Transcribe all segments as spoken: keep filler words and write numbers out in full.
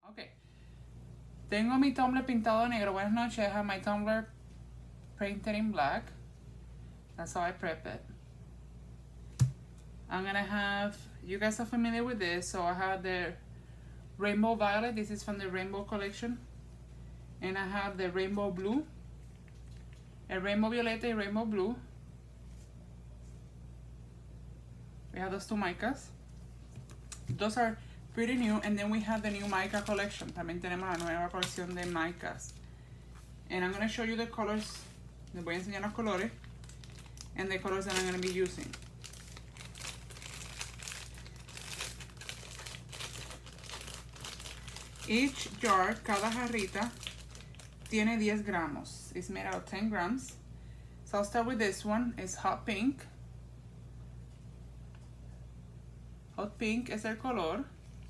Okay. Tengo mi tumbler pintado de negro. Buenas noches. I have my tumbler painted in black. That's how I prep it. I'm gonna have, you guys are familiar with this, so I have the Rainbow Violet. This is from the Rainbow collection. And I have the Rainbow Blue. El Rainbow Violeta y Rainbow Blue. We have those two micas. Those are pretty new. And then we have the new mica collection. También tenemos la nueva colección de micas. And I'm going to show you the colors. Les voy a enseñar los colores. And the colors that I'm going to be using. Each jar, cada jarrita, tiene diez gramos. It's made out of ten grams. So I'll start with this one. It's hot pink. Hot pink es el color.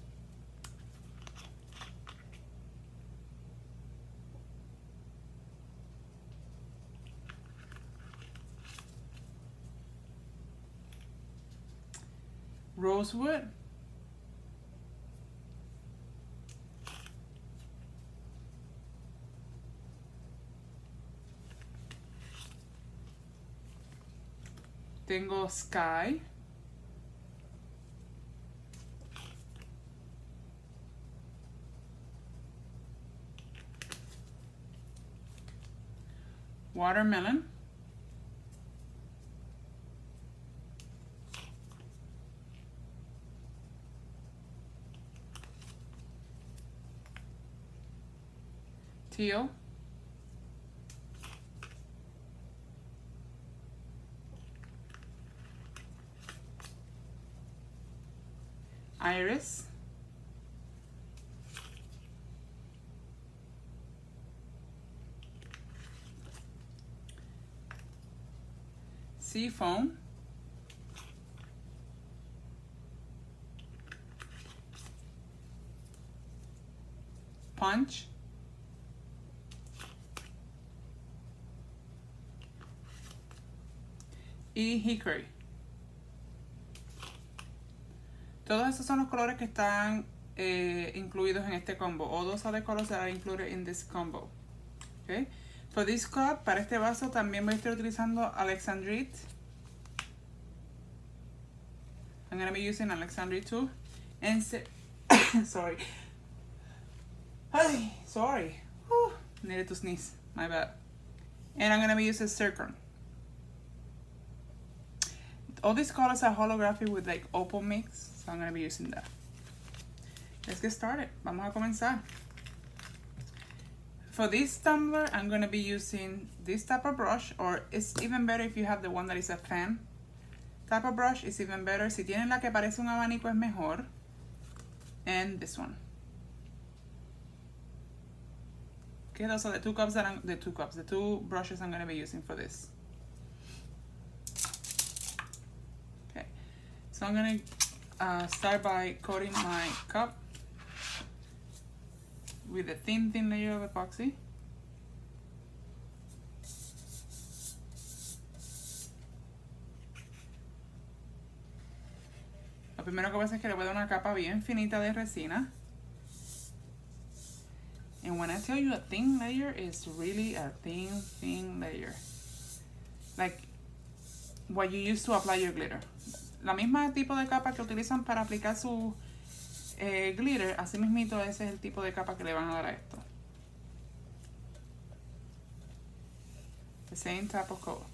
Rosewood. Tengo Sky. Watermelon. Teal. Iris. Seafoam. Punch. Y Hickory. Todos esos son los colores que están eh, incluidos en este combo. All those are the colors that are included in this combo. Okay. For this cup, para este vaso también voy a estar utilizando Alexandrite. I'm going to be using Alexandrite too. And sorry. Ay, sorry. Whew. Needed to sneeze. My bad. And I'm going to be using Zircon. All these colors are holographic with like opal mix. So I'm going to be using that. Let's get started. Vamos a comenzar. For this tumbler, I'm going to be using this type of brush, or it's even better if you have the one that is a fan type of brush. It's even better. Si tienen la que parece un abanico es mejor. And this one. Okay, those are the two cups that I'm, the two cups, the two brushes I'm going to be using for this. Okay, so I'm going to uh, start by coating my cup with a thin, thin layer of epoxy. Lo primero que voy a hacer es que le voy a dar una capa bien finita de resina. And when I tell you a thin layer, it's really a thin, thin layer. Like what you use to apply your glitter. La misma tipo de capa que utilizan para aplicar su eh, glitter, así mismito ese es el tipo de capa que le van a dar a esto. The same type of coat.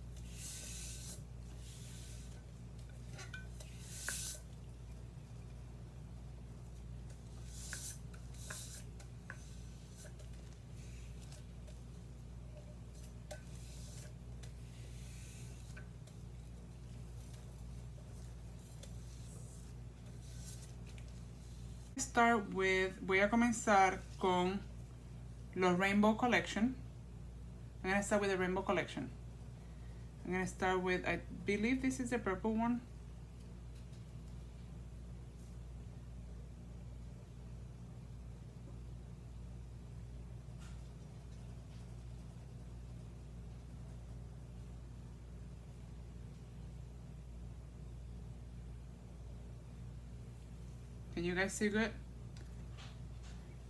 Start with, voy a comenzar con los Rainbow Collection. I'm going to start with the Rainbow Collection. I'm going to start with, I believe this is the purple one. Can you guys see good?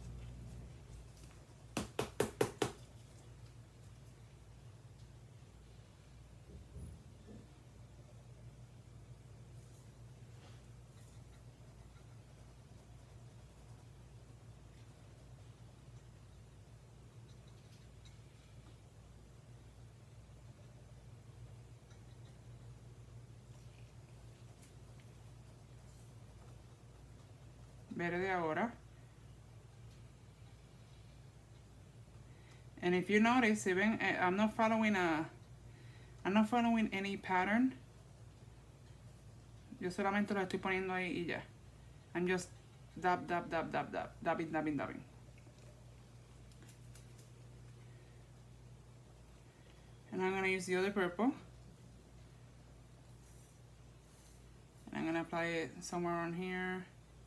verde ahora. And if you notice, even I'm not following a, I'm not following any pattern. Yo solamente lo estoy poniendo ahí y ya. I'm just dab, dab, dab, dab, dab, dabbing, dabbing, dabbing. And I'm gonna use the other purple. And I'm gonna apply it somewhere on here.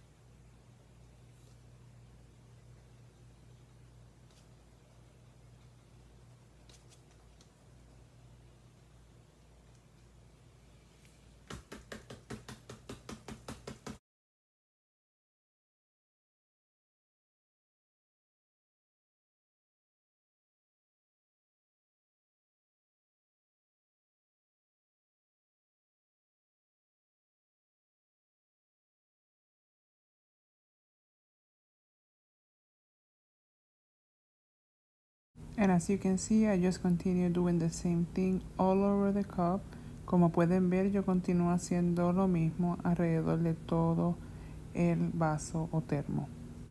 And as you can see, I just continue doing the same thing all over the cup. Como pueden ver, yo continúo haciendo lo mismo alrededor de todo el vaso o termo.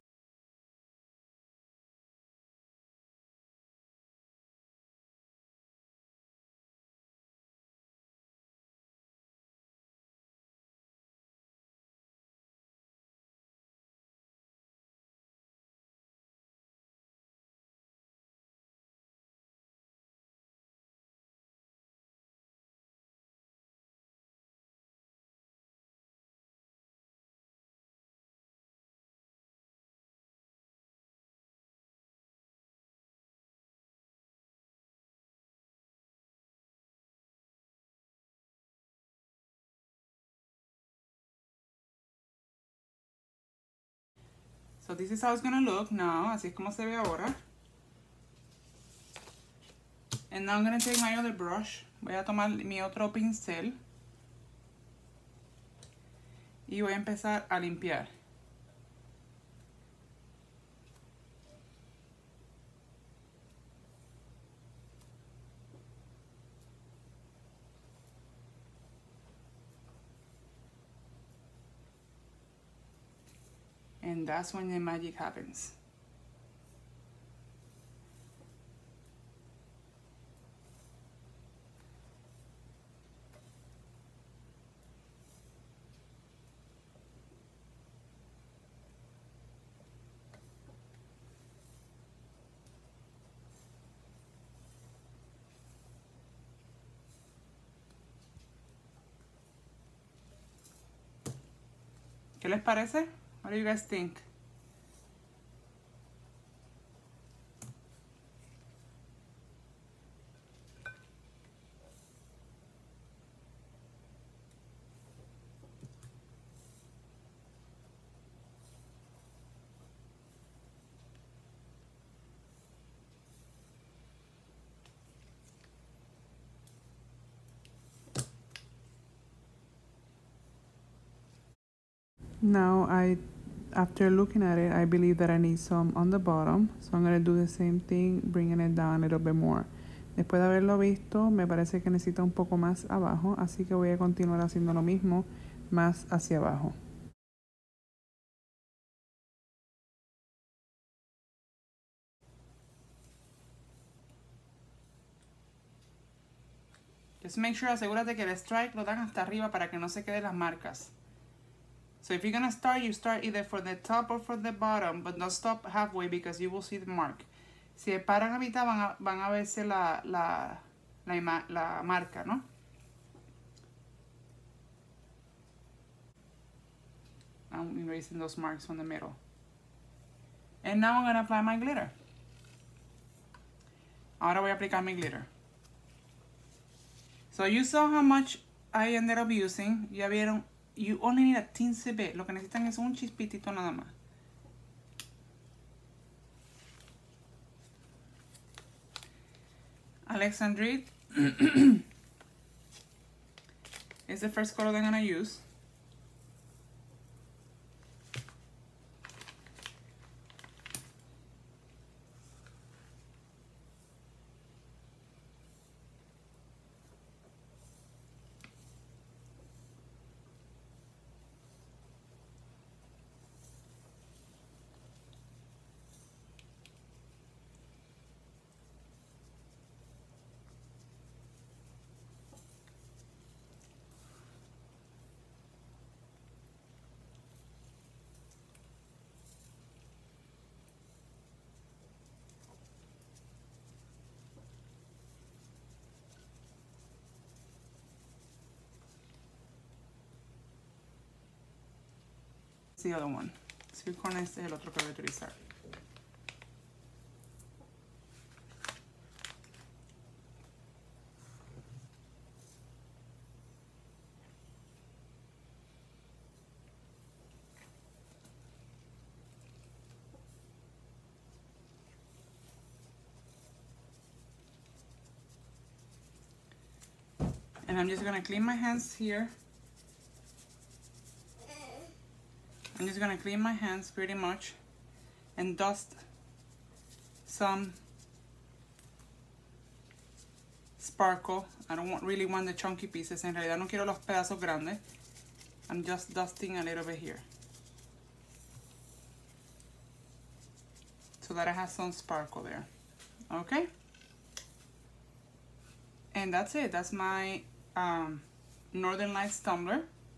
So this is how it's gonna look now. Así es como se ve ahora. And now I'm gonna take my other brush. Voy a tomar mi otro pincel. Y voy a empezar a limpiar. And that's when the magic happens. ¿Qué les parece? What do you guys think? Now I, after looking at it, I believe that I need some on the bottom. So I'm going to do the same thing, bringing it down a little bit more. Después de haberlo visto, me parece que necesita un poco más abajo, así que voy a continuar haciendo lo mismo, más hacia abajo. Just make sure, asegúrate que el strike lo dan hasta arriba para que no se queden las marcas. So if you're gonna start, you start either for the top or for the bottom, but don't stop halfway because you will see the mark. Si paran a mitad van a, van a verse la, la, la, la marca, ¿no? I'm erasing those marks from the middle. And now I'm gonna apply my glitter. Ahora voy a aplicar mi glitter. So you saw how much I ended up using. Ya vieron. You only need a teensy bit. Lo que necesitan es un chispitito nada más. Alexandrite is the first color that I'm gonna use. the other one. Silicone este es el otro que voy a utilizar. And I'm just gonna clean my hands here. I'm just gonna clean my hands pretty much and dust some sparkle. I don't want, really want the chunky pieces. En realidad no quiero los pedazos grandes. I'm just dusting a little bit here, so that I have some sparkle there. Okay? And that's it. That's my um, Northern Lights tumbler.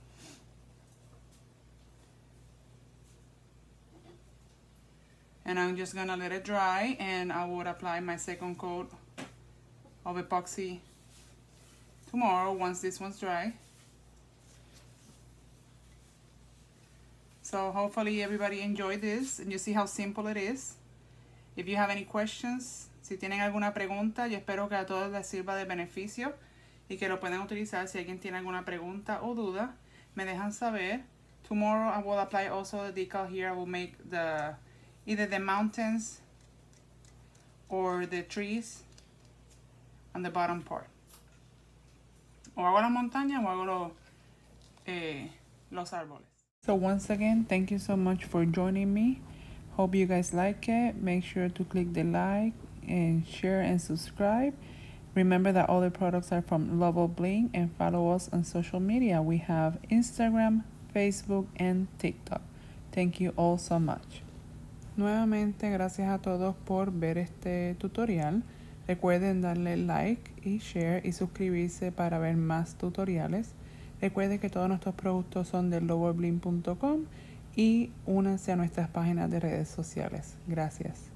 And I'm just gonna let it dry, and I would apply my second coat of epoxy tomorrow once this one's dry. So hopefully everybody enjoyed this and you see how simple it is. If you have any questions, si tienen alguna pregunta, yo espero que a todos les sirva de beneficio y que lo puedan utilizar. Si alguien tiene alguna pregunta o duda, me dejan saber. Tomorrow I will apply also the decal here. I will make the either the mountains or the trees on the bottom part. O hago la montaña o hago lo, eh, los árboles. So once again, thank you so much for joining me. Hope you guys like it. Make sure to click the like and share and subscribe. Remember that all the products are from Lovo Bling, and follow us on social media. We have Instagram, Facebook, and TikTok. Thank you all so much. Nuevamente, gracias a todos por ver este tutorial. Recuerden darle like y share y suscribirse para ver más tutoriales. Recuerden que todos nuestros productos son de lovo bling punto com y únanse a nuestras páginas de redes sociales. Gracias.